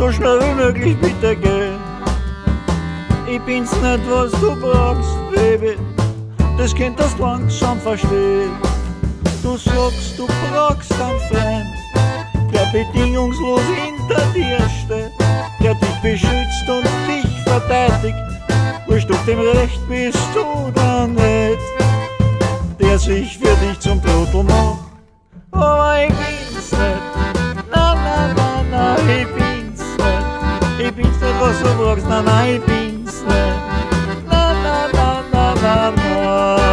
so schnell wie möglich bitte gehen. Ich bin's nicht, was du brauchst, Baby, das Kind das langsam versteht. Du sagst, du brauchst einen Freund, der bedingungslos hinter dir steht, der dich beschützt und dich verteidigt, wurscht du auf dem Recht bist oder nicht, der sich für dich zum Trottel macht. Aber ich bin's nicht, na na na na, ich bin's nicht. Ich bin's nicht, was du brauchst, na na, ich bin's nicht. Na na na na na na.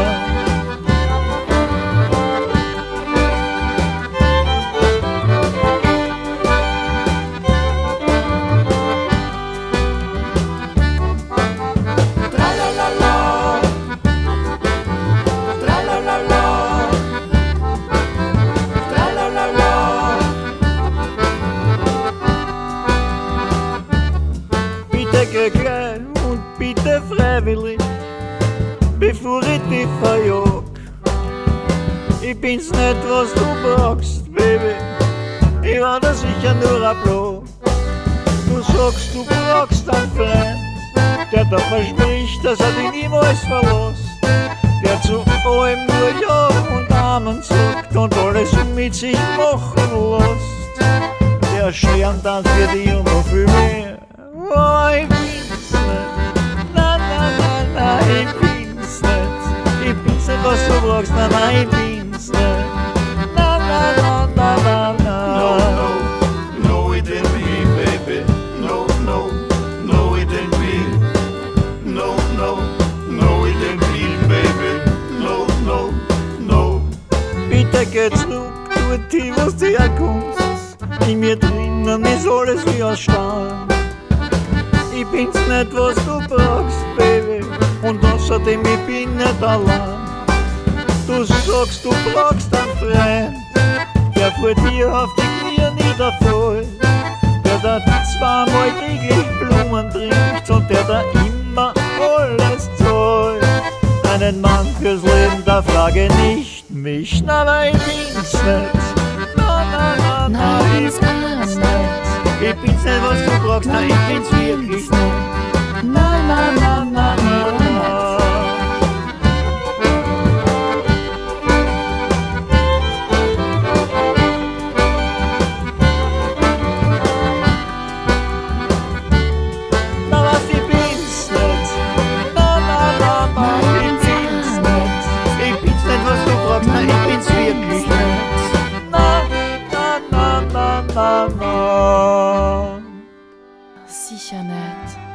Bitte geh klein und bitte freiwillig, bevor ich dich verjag. Ich bin's nicht, was du brauchst, Baby, ich war da sicher nur ein Block. Du sagst, du brauchst einen Freund, der da verspricht, dass er dich niemals verlässt, der zu allem nur Ja und Amen sagt und alles mit sich machen lässt, der scheren dann für dich und noch viel mehr. Oh, ich bin's nicht, na na na na, ich bin's nicht. Ich bin's nicht, was du brauchst, na na, ich bin's nicht. Na na na na na na. No, no, no, it ain't me, baby. No, no, no, it ain't me. No, no, no, it ain't me, baby. No, no, no. Bitte geh zurück, dorthin, wo du herkommst. In mir drinnen ist alles wie aus Stahl. Ich bin's nicht, was du brauchst, Baby, und außerdem, ich bin nicht allein. Du sagst, du brauchst einen Freund, der vor dir auf die Knie niederfällt, der da zweimal täglich Blumen trinkt und der da immer alles zahlt. Einen Mann fürs Leben, da frage nicht mich, na na, ich bin's nicht. Na na na na, ich bin's nicht. Ich bin's nicht, was du brauchst, na, ich bin's wirklich nicht. Na, na, na, na, na, na. Na, was, ich bin's nicht. Na, na, na, na, ich bin's nicht. Ich bin's nicht, was du brauchst, na, ich bin's wirklich nicht. Na, na, na, na, na, na. Sicher nicht.